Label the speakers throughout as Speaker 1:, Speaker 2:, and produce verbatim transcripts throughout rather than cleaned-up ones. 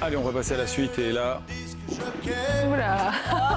Speaker 1: Allez, on va passer à la suite et là...
Speaker 2: Oula.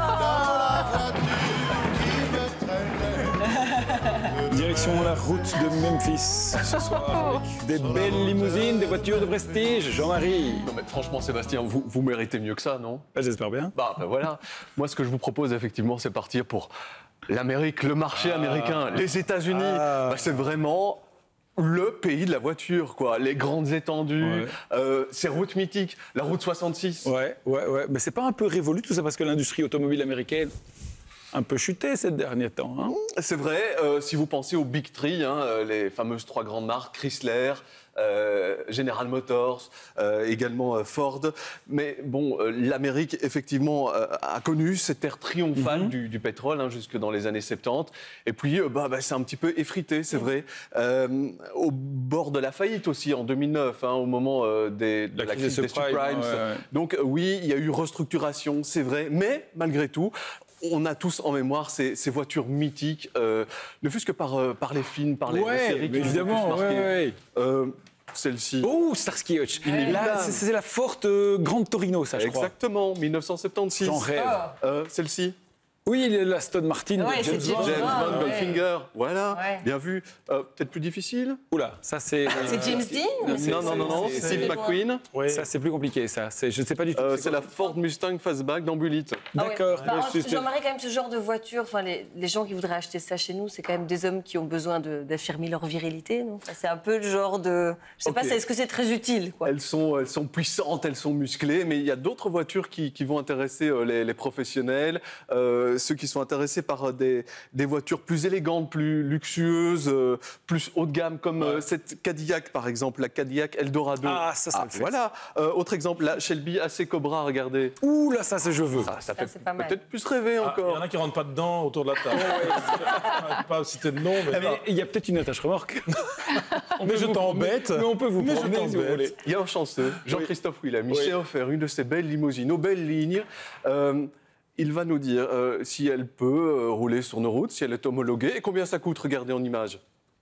Speaker 1: Direction la route de Memphis ce soir avec des belles limousines, des voitures de prestige. Jean-Marie.
Speaker 3: Non mais franchement Sébastien, vous, vous méritez mieux que ça, non?
Speaker 1: Ah, j'espère bien.
Speaker 3: Bah, bah voilà, moi ce que je vous propose effectivement c'est partir pour l'Amérique, le marché ah. américain, les États-Unis. Ah. Bah, c'est vraiment le pays de la voiture, quoi. Les grandes étendues, ouais. euh, ces routes mythiques, la route soixante-six.
Speaker 1: Ouais, ouais, ouais. Mais c'est pas un peu révolu tout ça parce que l'industrie automobile américaine un peu chuté ces derniers temps. Hein.
Speaker 3: C'est vrai, euh, si vous pensez aux Big Three, hein, les fameuses trois grandes marques, Chrysler, euh, General Motors, euh, également euh, Ford. Mais bon, euh, l'Amérique, effectivement, euh, a connu cette ère triomphale mm-hmm. du, du pétrole hein, jusque dans les années soixante-dix. Et puis, euh, bah, bah, c'est un petit peu effrité, c'est mm-hmm. vrai. Euh, au bord de la faillite aussi, en deux mille neuf, hein, au moment euh, des, de la, la crise des subprimes. Ouais, ouais. Donc euh, oui, il y a eu restructuration, c'est vrai. Mais, malgré tout, on a tous en mémoire ces, ces voitures mythiques, euh, ne fût-ce que par, euh, par les films, par les,
Speaker 1: ouais,
Speaker 3: les séries qui
Speaker 1: évidemment,
Speaker 3: nous ont plus marqué.
Speaker 1: Ouais, ouais.
Speaker 3: Euh, celle-ci.
Speaker 1: Oh, Starsky Hutch. Ouais. Là, c'est, c'est la forte euh, Grande Torino, ça, je crois.
Speaker 3: Exactement, dix-neuf cent soixante-seize.
Speaker 1: J'en rêve.
Speaker 3: Ah. Euh, celle-ci.
Speaker 1: Oui, la Aston Martin
Speaker 2: ouais,
Speaker 1: de James Bond.
Speaker 3: James Bond,
Speaker 2: ouais.
Speaker 3: Goldfinger, voilà,
Speaker 2: ouais.
Speaker 3: bien vu. Euh, peut-être plus difficile.
Speaker 1: Oula, ça c'est...
Speaker 2: C'est James Dean.
Speaker 3: Non, non, non, non, Steve McQueen.
Speaker 1: Oui. Ça c'est plus compliqué, ça. C'est, je ne sais pas du tout.
Speaker 3: Euh, c'est la Ford Mustang Fastback d'Ambulite.
Speaker 1: Ah D'accord.
Speaker 2: Ouais. Bah, Jean-Marie, quand même, ce genre de voiture, enfin, les, les gens qui voudraient acheter ça chez nous, c'est quand même des hommes qui ont besoin de, d'affirmer leur virilité, non? Enfin, c'est un peu le genre de... Je sais okay. pas, est-ce que c'est très utile, quoi?
Speaker 3: Elles sont, elles sont puissantes, elles sont musclées, mais il y a d'autres voitures qui, qui vont intéresser euh, les, les professionnels, euh, ceux qui sont intéressés par euh, des... des voitures plus élégantes, plus luxueuses, euh, plus haut de gamme, comme ouais. euh, cette Cadillac, par exemple, la Cadillac Eldorado.
Speaker 1: Ah, ça, ça
Speaker 3: ah,
Speaker 1: le fait.
Speaker 3: Voilà. Euh, autre exemple, la Shelby A C Cobra, regardez.
Speaker 1: Ouh, là, ça, c'est je veux.
Speaker 3: Ah, ça, ça fait
Speaker 2: peut-être
Speaker 3: mal. Plus rêver
Speaker 4: ah,
Speaker 3: encore.
Speaker 4: Il y en a qui ne rentrent pas dedans autour de la table. Je ne vais pas citer de nom, mais...
Speaker 1: mais il y a peut-être une attache remorque.
Speaker 4: mais je t'embête.
Speaker 1: Mais on peut vous
Speaker 4: mais
Speaker 1: promener, si vous voulez.
Speaker 3: Il y a un chanceux, Jean-Christophe Willem. Il s'est offert une de ces belles limousines, aux belles lignes. Euh, Il va nous dire euh, si elle peut euh, rouler sur nos routes, si elle est homologuée, et combien ça coûte, regardez en image.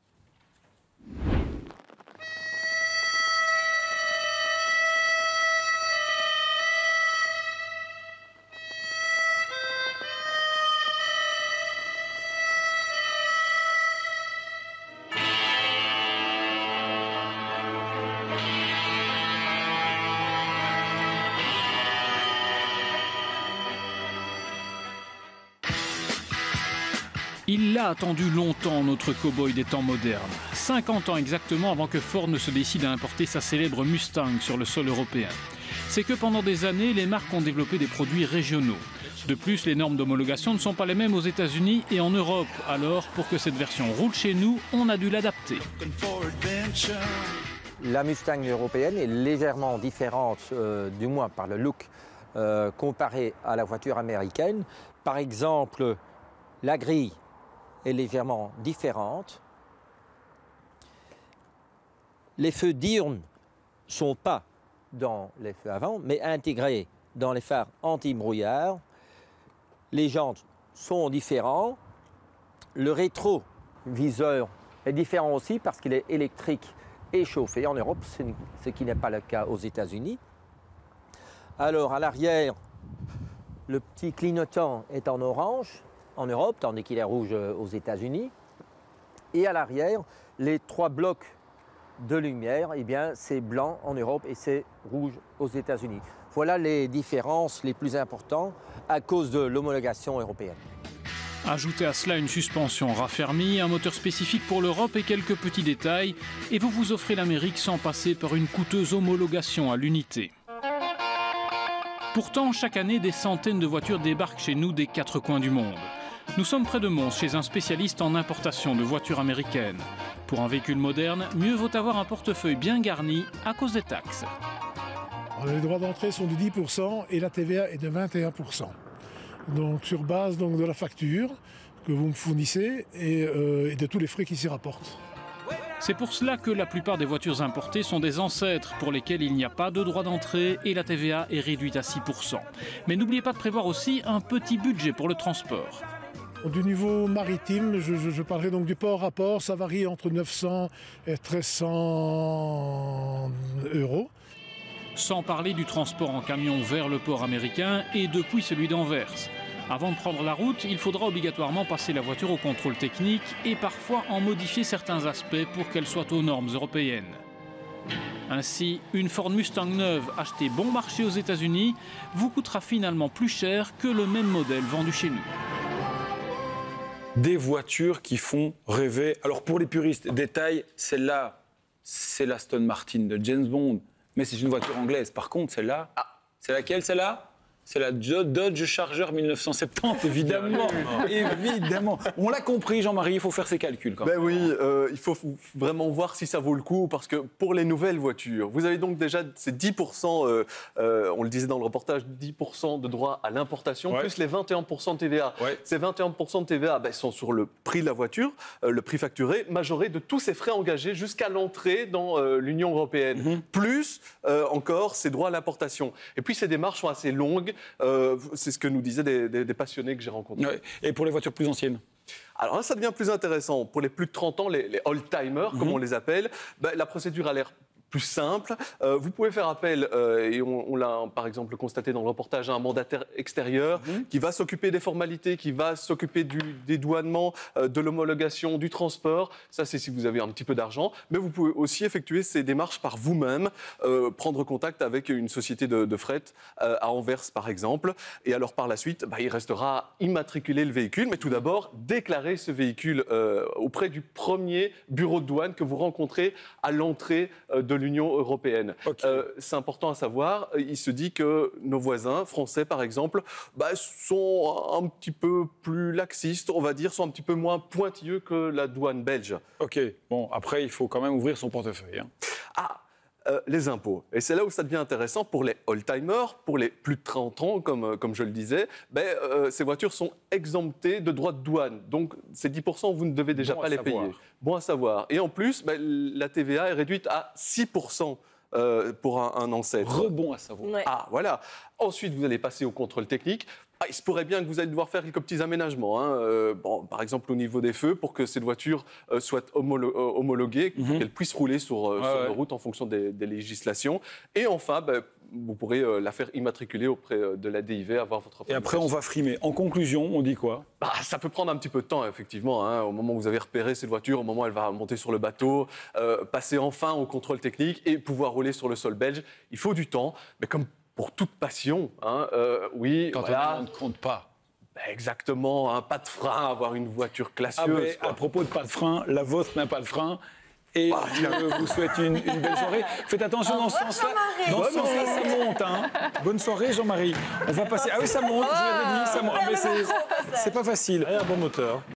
Speaker 5: Il l'a attendu longtemps, notre cow-boy des temps modernes. cinquante ans exactement avant que Ford ne se décide à importer sa célèbre Mustang sur le sol européen. C'est que pendant des années, les marques ont développé des produits régionaux. De plus, les normes d'homologation ne sont pas les mêmes aux États-Unis et en Europe. Alors, pour que cette version roule chez nous, on a dû l'adapter.
Speaker 6: La Mustang européenne est légèrement différente, euh, du moins par le look, euh, comparée à la voiture américaine. Par exemple, la grille est légèrement différente. Les feux diurnes ne sont pas dans les feux avant, mais intégrés dans les phares anti-brouillard. Les jantes sont différents. Le rétroviseur est différent aussi parce qu'il est électrique et chauffé en Europe, ce qui n'est pas le cas aux États-Unis. Alors à l'arrière, le petit clignotant est en orange en Europe, tandis qu'il est rouge aux États-Unis. Et à l'arrière, les trois blocs de lumière, eh bien, c'est blanc en Europe et c'est rouge aux États-Unis. Voilà les différences les plus importantes à cause de l'homologation européenne.
Speaker 5: Ajoutez à cela une suspension raffermie, un moteur spécifique pour l'Europe et quelques petits détails, et vous vous offrez l'Amérique sans passer par une coûteuse homologation à l'unité. Pourtant, chaque année, des centaines de voitures débarquent chez nous des quatre coins du monde. Nous sommes près de Mons, chez un spécialiste en importation de voitures américaines. Pour un véhicule moderne, mieux vaut avoir un portefeuille bien garni à cause des taxes.
Speaker 7: Alors, les droits d'entrée sont de dix pour cent et la T V A est de vingt et un pour cent. Donc sur base donc, de la facture que vous me fournissez et, euh, et de tous les frais qui s'y rapportent.
Speaker 5: C'est pour cela que la plupart des voitures importées sont des ancêtres pour lesquelles il n'y a pas de droit d'entrée et la T V A est réduite à six pour cent. Mais n'oubliez pas de prévoir aussi un petit budget pour le transport.
Speaker 7: Du niveau maritime, je, je, je parlerai donc du port à port, ça varie entre neuf cents et treize cents euros.
Speaker 5: Sans parler du transport en camion vers le port américain et depuis celui d'Anvers. Avant de prendre la route, il faudra obligatoirement passer la voiture au contrôle technique et parfois en modifier certains aspects pour qu'elle soit aux normes européennes. Ainsi, une Ford Mustang neuve achetée bon marché aux États-Unis vous coûtera finalement plus cher que le même modèle vendu chez nous.
Speaker 1: Des voitures qui font rêver. Alors pour les puristes, détail, celle-là, c'est l'Aston Martin de James Bond, mais c'est une voiture anglaise. Par contre, celle-là, ah, c'est laquelle celle-là? C'est la Dodge Charger mille neuf cent soixante-dix, évidemment. Évidemment. On l'a compris, Jean-Marie, il faut faire ses calculs. Quand même.
Speaker 3: Ben oui, euh, il faut vraiment voir si ça vaut le coup, parce que pour les nouvelles voitures, vous avez donc déjà ces dix pour cent, euh, euh, on le disait dans le reportage, dix pour cent de droits à l'importation, ouais. plus les vingt et un pour cent de T V A. Ouais. Ces vingt et un pour cent de T V A ben, sont sur le prix de la voiture, euh, le prix facturé, majoré de tous ces frais engagés jusqu'à l'entrée dans euh, l'Union européenne. Mm-hmm. Plus euh, encore ces droits à l'importation. Et puis ces démarches sont assez longues. Euh, c'est ce que nous disaient des, des, des passionnés que j'ai rencontrés. Ouais.
Speaker 1: Et pour les voitures plus anciennes?
Speaker 3: Alors là, ça devient plus intéressant. Pour les plus de trente ans, les, les old-timers, mmh. comme on les appelle, bah, la procédure a l'air plus simple. Euh, vous pouvez faire appel, euh, et on, on l'a par exemple constaté dans le reportage, à un mandataire extérieur mmh. qui va s'occuper des formalités, qui va s'occuper du dédouanement, euh, de l'homologation, du transport. Ça, c'est si vous avez un petit peu d'argent. Mais vous pouvez aussi effectuer ces démarches par vous-même, euh, prendre contact avec une société de, de fret euh, à Anvers, par exemple. Et alors, par la suite, bah, il restera immatriculer le véhicule, mais tout d'abord, déclarer ce véhicule euh, auprès du premier bureau de douane que vous rencontrez à l'entrée euh, de l'Union européenne. Okay. Euh, c'est important à savoir, il se dit que nos voisins français, par exemple, bah, sont un petit peu plus laxistes, on va dire, sont un petit peu moins pointilleux que la douane belge.
Speaker 1: Ok, bon, après, il faut quand même ouvrir son portefeuille. Hein.
Speaker 3: Ah Euh, les impôts. Et c'est là où ça devient intéressant pour les old-timers, pour les plus de trente ans, comme, comme je le disais. Ben, euh, ces voitures sont exemptées de droits de douane. Donc, ces dix pour cent, vous ne devez déjà bon pas les savoir. payer. Bon à savoir. Et en plus, ben, la T V A est réduite à six pour cent. Euh, pour un, un ancêtre.
Speaker 1: Rebond à savoir.
Speaker 2: Ouais.
Speaker 3: Ah, voilà. Ensuite, vous allez passer au contrôle technique. Ah, il se pourrait bien que vous allez devoir faire quelques petits aménagements. Hein. Euh, bon, par exemple, au niveau des feux, pour que cette voiture euh, soit homolo- euh, homologuée, mm-hmm. pour qu'elle puisse rouler sur, euh, ah, sur ouais. les routes en fonction des, des législations. Et enfin, ben, vous pourrez euh, la faire immatriculer auprès euh, de la D I V, avoir votre...
Speaker 1: Et après, on va frimer. En conclusion, on dit quoi?
Speaker 3: Bah, ça peut prendre un petit peu de temps, effectivement. Hein. Au moment où vous avez repéré cette voiture, au moment où elle va monter sur le bateau, euh, passer enfin au contrôle technique et pouvoir rouler sur le sol belge, il faut du temps. Mais comme pour toute passion, hein, euh, oui...
Speaker 1: Quand
Speaker 3: voilà.
Speaker 1: on ne compte pas.
Speaker 3: Ben exactement, hein, pas de frein, avoir une voiture classieuse.
Speaker 1: Ah ben, à propos de pas de frein, la vôtre n'a pas de frein. Et bah, je vous souhaite une, une belle soirée. Faites attention dans ce sens-là. Dans ce sens-là, ça monte. Hein. Bonne soirée, Jean-Marie. On va passer. Ah oui, ça monte, je l'avais dit. Ça monte. Mais c'est, c'est pas facile.
Speaker 4: Et un bon moteur.